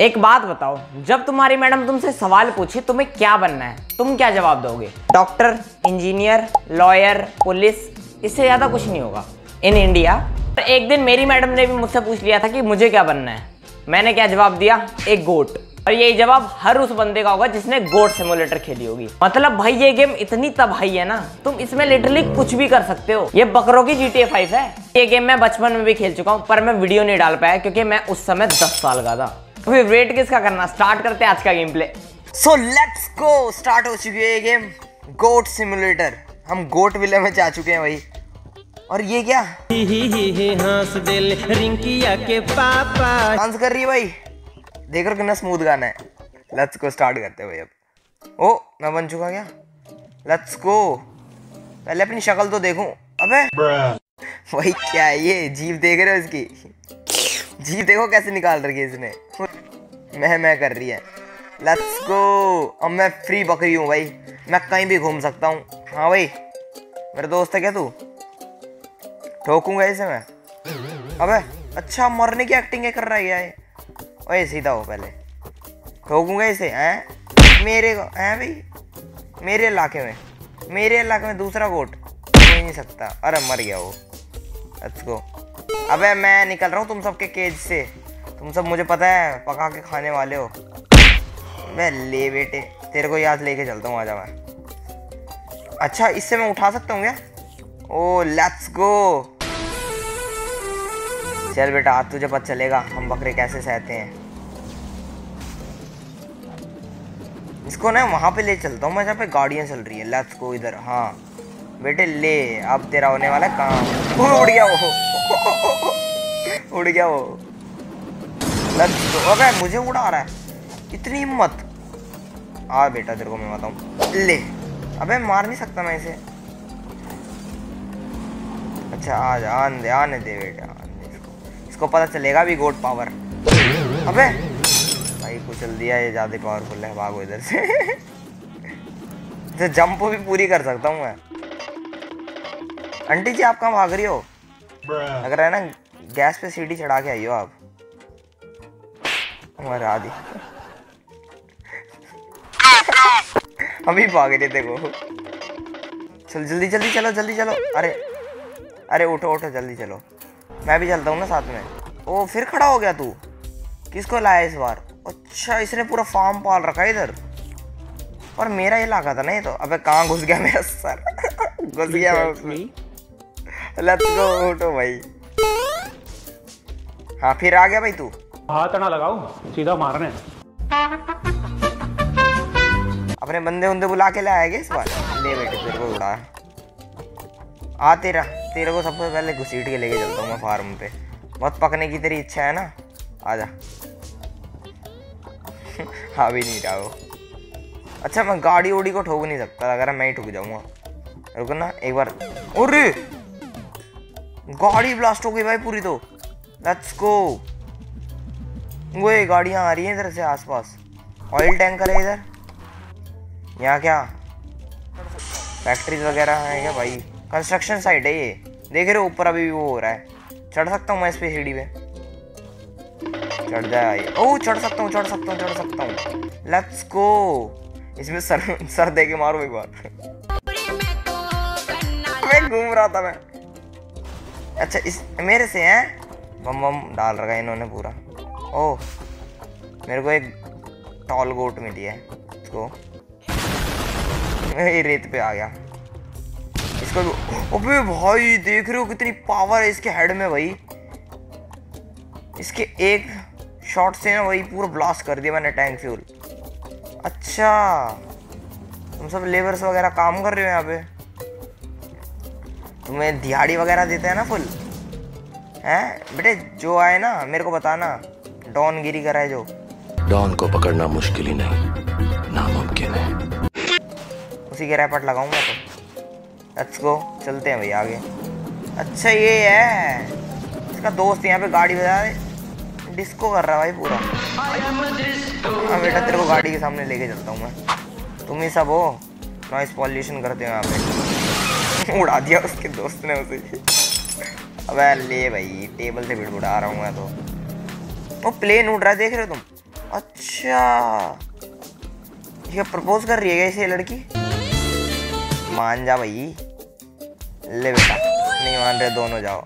एक बात बताओ, जब तुम्हारी मैडम तुमसे सवाल पूछे तुम्हें क्या बनना है, तुम क्या जवाब दोगे? डॉक्टर, इंजीनियर, लॉयर, पुलिस, इससे ज्यादा कुछ नहीं होगा इन इंडिया। एक दिन मेरी मैडम ने भी मुझसे पूछ लिया था कि मुझे क्या बनना है। मैंने क्या जवाब दिया? एक गोट। और यही जवाब हर उस बंदे का होगा जिसने गोट सिमुलेटर खेली होगी। मतलब भाई ये गेम इतनी तबाही है ना, तुम इसमें लिटरली कुछ भी कर सकते हो। ये बकरों की GTA 5 है। ये गेम मैं बचपन में भी खेल चुका हूँ, पर मैं वीडियो नहीं डाल पाया क्योंकि मैं उस समय 10 साल का था। फिर वेट किसका करना, स्टार्ट करते हैं आज का game play. So let's go. Start हो चुकी है ये गेम, गोट सिमुलेटर। हम गोट विले में जा चुके हैं भाई। और ये क्या हंस दिल रिंकिया के पापा डांस कर रही है भाई, देख रहे कितना स्मूथ गाना है। लेट्स गो, स्टार्ट करते हैं भाई। अब ओ मैं बन चुका क्या? Let's go. पहले अपनी शक्ल तो देखूं। अबे भाई क्या है ये? जीभ देख रहे हो इसकी? जीभ देखो कैसे निकाल रही है इसने, मैं कर रही है। Let's go. अब मैं फ्री बकरी हूँ भाई, मैं कहीं भी घूम सकता हूँ। हाँ भाई मेरा दोस्त है क्या तू? ठोकूंगा इसे मैं। अबे अच्छा मरने की एक्टिंग कर रहा है ये। ओए सीधा हो, पहले ठोकूंगा इसे। हैं मेरे को हैं भाई, मेरे इलाके में दूसरा गोट कोई नहीं सकता। अरे मर गया वो। Let's go. अबे मैं निकल रहा हूँ तुम सबके केज से। तुम सब मुझे पता है पका के खाने वाले हो। मैं ले बेटे, तेरे को याद लेके चलता हूँ, आजा मैं। अच्छा इससे मैं उठा सकता हूँ क्या? ओ लेट्स गो। चल बेटा आज तुझे पता चलेगा हम बकरे कैसे सहते हैं। इसको ना वहां पे ले चलता हूँ मैं जहाँ पे गाड़ियाँ चल रही है। लेट्स गो इधर। हाँ बेटे ले, अब तेरा होने वाला काम। उड़ गया वो उड़ गया वो। Let's go. अबे मुझे उड़ा रहा है, इतनी हिम्मत। आ बेटा तेरे को मैं बताऊँ, ले। अबे मार नहीं सकता मैं इसे। अच्छा आने दे बेटा, इसको पता चलेगा भी गोट पावर। अबे भाई कुचल दिया, ये ज्यादा पावरफुल है। भागो इधर से। तो जंप भी पूरी कर सकता हूँ मैं। आंटी जी आप कहाँ भाग रही हो? अगर है ना गैस पे सीढ़ी चढ़ा के आई हो आप। हमारे आदि अभी भाग रहे थे को। चल जल्दी चलो। अरे उठो जल्दी चलो। मैं भी चलता हूँ ना साथ में। ओ फिर खड़ा हो गया तू, किसको लाया इस बार? अच्छा इसने पूरा फार्म पाल रखा है इधर। और मेरा इलाका था ना ये तो। अबे कहाँ घुस गया मेरा सर? घुस गया मैं उसमें। लेट्स गो, उठो भाई। हाँ फिर आ गया भाई तू। हाथ ना लगाओ, सीधा मारने। अपने बंदे बुला के लाया गया इस बार। ले बेटे तेरे को उड़ा। आ तेरे को सबसे पहले घुसीट के लेके चलता हूँ मैं फार्म पे। बहुत पकने की तेरी इच्छा है ना, आजा। हाँ भी नहीं रहा वो। अच्छा मैं गाड़ी उड़ी को ठोक नहीं सकता, अगर मैं ही ठुक जाऊंगा। रुको ना एक बार। अरे गाड़ी ब्लास्ट हो गई भाई पूरी तो। Let's go. वो गाड़ियाँ आ रही हैं इधर से आसपास। ऑयल टैंकर है इधर। यहाँ क्या फैक्ट्रीज वगैरह है क्या भाई? कंस्ट्रक्शन साइट है ये, देख रहे हो ऊपर अभी भी वो हो रहा है। चढ़ सकता हूँ मैं इस पे सीढ़ी पे? चढ़ जाए। ओह चढ़ सकता हूँ। Let's go. इसमें सर दे के मारो एक बार। मैं घूम रहा था मैं। अच्छा इस मेरे से हैं बम डाल रखा है इन्होंने पूरा। ओह मेरे को एक टॉल गोट मिली है। इसको ये रेत पे आ गया इसको। अबे भाई देख रहे हो कितनी पावर है इसके हेड में भाई। इसके एक शॉट से ना वही पूरा ब्लास्ट कर दिया मैंने टैंक फ्यूल। अच्छा तुम सब लेबर्स वगैरह काम कर रहे हो यहाँ पे? तुम्हें दिहाड़ी वगैरह देते हैं ना फुल? हैं बेटे जो आए ना मेरे को बताना। डॉन गिरी कराए जो। डॉन को पकड़ना मुश्किल ही नहीं, नामुमकिन है। उसी के रैपट लगाऊंगा तो। लेट्स गो, चलते हैं भाई आगे। अच्छा ये है इसका दोस्त, यहाँ पे गाड़ी बजा रहे, डिस्को कर रहा है भाई पूरा। हाँ बेटा तेरे को गाड़ी के सामने लेके चलता हूँ मैं। तुम ही सब हो नॉइस पॉल्यूशन करते हो यहाँ पे। उड़ा दिया उसके दोस्त ने उसे। अबे ले भाई टेबल से बिड़बुड़ा रहा हूँ मैं तो। वो प्लेन उड़ रहा है देख रहे हो तुम? अच्छा ये प्रपोज कर रही है इसे लड़की? मान जा भाई, ले बेटा। नहीं मान रहे दोनों जाओ।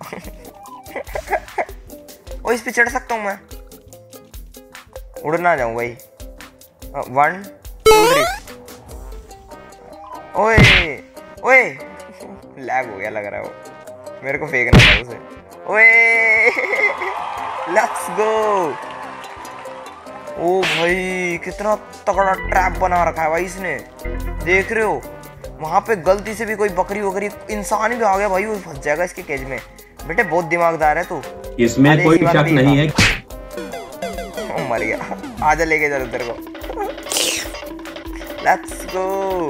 ओ इस पे चढ़ सकता हूँ मैं? उड़ ना जाऊं भाई। 1 2 3। ओए ओए लैग हो गया लग रहा है, वो मेरे को फेंकना था उसे। ओए लेट्स गो। ओ भाई कितना तगड़ा ट्रैप बना रखा है भाई इसने, देख रहे हो? वहां पे गलती से भी कोई बकरी वकरी इंसान भी आ गया भाई, वो फंस जाएगा इसके केज में। बेटे बहुत दिमागदार है तू, इसमें कोई शक नहीं है। ओ मर गया, आजा लेके चलो तेरे को। Let's go.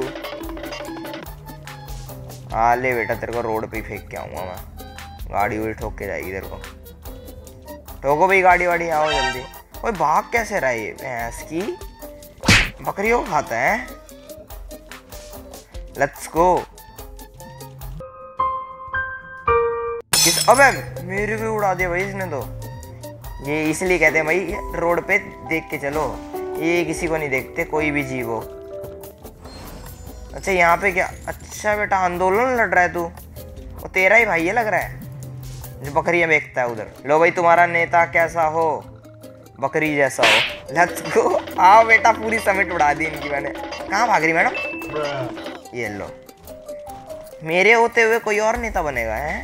आ ले बेटा, तेरे को रोड पे ही फेंक के आऊंगा मैं। गाड़ी वही ठोक के जाएगी तेरे को। ठोको भाई गाड़ी वाड़ी, आओ जल्दी। ओए भाग कैसे रहा है ये भैंस की? बकरियों को खाता है। Let's go. अबे मेरे भी उड़ा दिया भाई इसने तो। ये इसलिए कहते हैं भाई रोड पे देख के चलो, ये किसी को नहीं देखते, कोई भी जीव हो। अच्छा यहाँ पे क्या? अच्छा बेटा आंदोलन लड़ रहा है तू, वो तेरा ही भाई है लग रहा है जो बकरियां बेचता है उधर। लो भाई तुम्हारा नेता कैसा हो? बकरी जैसा हो। Let's go. आओ बेटा, पूरी समेट उड़ा दी इनकी मैंने। कहाँ भाग रही मैडम? ये लो, मेरे होते हुए कोई और नेता बनेगा है?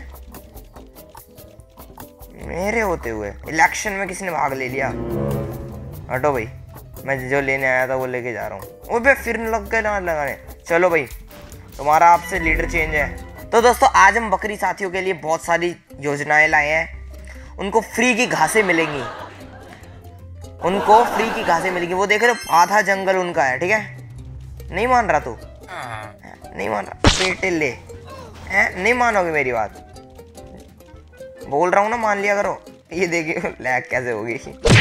मेरे होते हुए इलेक्शन में किसने भाग ले लिया? हटो भाई, मैं जो लेने आया था वो लेके जा रहा हूँ। ओबे फिर लग गए ना लगाने। चलो भाई तुम्हारा आपसे लीडर चेंज है। तो दोस्तों आज हम बकरी साथियों के लिए बहुत सारी योजनाएं लाए हैं। उनको फ्री की घासें मिलेंगी, उनको फ्री की घासें मिलेंगी। वो देख रहे हो आधा जंगल उनका है, ठीक है? नहीं मान रहा तू? नहीं मान रहा? बेटे ले हैं, नहीं मानोगे मेरी बात? बोल रहा हूँ ना, मान लिया करो। ये देखिए लैग कैसे होगी।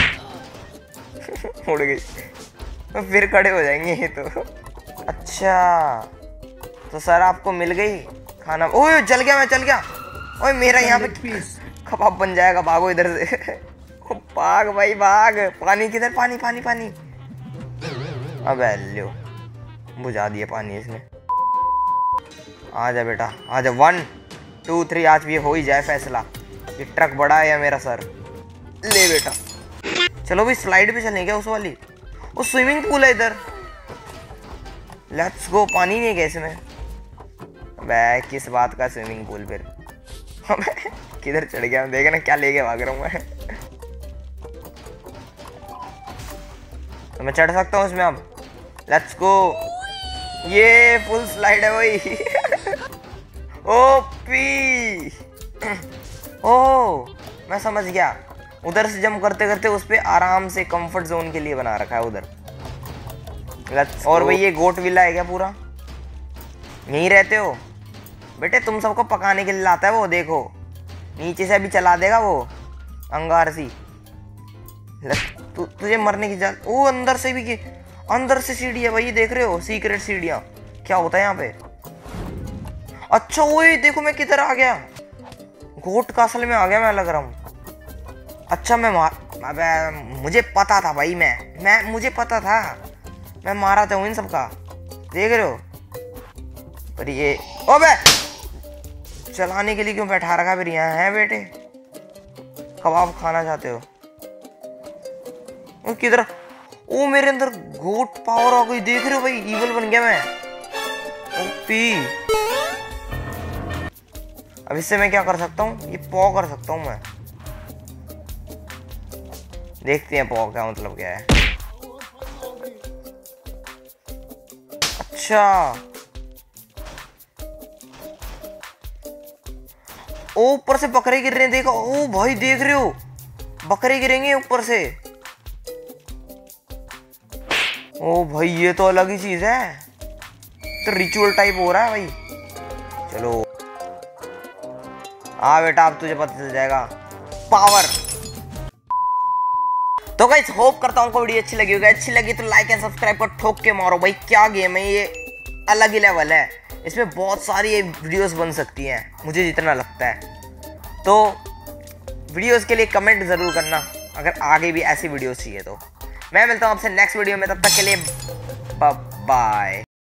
उड़ गई, तो फिर खड़े हो जाएंगे ये तो। अच्छा तो सर आपको मिल गई खाना? ओए जल गया, मैं चल गया। ओए मेरा यहाँ पे कबाब बन जाएगा, भागो इधर से। भाग भाई भाग। पानी किधर? पानी पानी पानी। अबे लो बुझा दिया पानी इसने। आजा बेटा आजा। 1 2 3 आज भी हो ही जाए फैसला। ये ट्रक बड़ा है या मेरा सर? ले बेटा। चलो भाई स्लाइड पे चलें क्या? उस वाली, वो स्विमिंग पूल है इधर। Let's go. पानी नहीं है इसमें? अबे किस बात का स्विमिंग पूल फिर? किधर चढ़ गया? देखे ना क्या लेके भाग रहा हूँ मैं। तो मैं चढ़ सकता हूँ इसमें अब? Let's go. ये फुल स्लाइड है भाई। ओपी। ओह मैं समझ गया, उधर से जंप करते करते उस पे आराम से कंफर्ट जोन के लिए बना रखा है उधर। और भाई ये गोट विला है क्या पूरा? यहीं रहते हो बेटे? तुम सबको पकाने के लिए लाता है वो, देखो नीचे से अभी चला देगा वो अंगार सी। तुझे मरने की जान। ओ अंदर से भी, अंदर से सीढ़ी है भाई, देख रहे हो? सीक्रेट सीढ़ियां। क्या होता है यहाँ पे? अच्छा ओए देखो मैं किधर आ गया, गोट कासल में आ गया मैं लग रहा हूँ। अच्छा मैं अबे मुझे पता था भाई, मैं मुझे पता था, मैं मारा था इन सबका, देख रहे हो? पर ये ओबे चलाने के लिए क्यों बैठा रखा फिर यहाँ है बेटे? कबाब खाना चाहते हो? किधर? ओ मेरे अंदर गोट पावर आ गई, देख रहे हो भाई? ईवल बन गया मैं। ओपी। अब इससे मैं क्या कर सकता हूँ? ये पॉ कर सकता हूँ मैं। देखते हैं पॉ का मतलब क्या है। अच्छा ओ ऊपर से बकरे गिर रहे हैं, देखो। ओ भाई देख रहे हो? बकरे गिरेंगे ऊपर से। ओ भाई ये तो अलग ही चीज है, तो रिचुअल टाइप हो रहा है भाई। चलो हाँ बेटा अब तुझे पता चल जाएगा पावर। तो गाइस होप करता हूँ वीडियो अच्छी लगी होगी। अच्छी लगी तो लाइक एंड सब्सक्राइब पर ठोक के मारो भाई। क्या गेम है ये, अलग ही लेवल है। इसमें बहुत सारी वीडियोस बन सकती हैं मुझे जितना लगता है। तो वीडियोस के लिए कमेंट ज़रूर करना अगर आगे भी ऐसी वीडियोस चाहिए तो। मैं मिलता हूँ आपसे नेक्स्ट वीडियो में, तब तक के लिए बाय।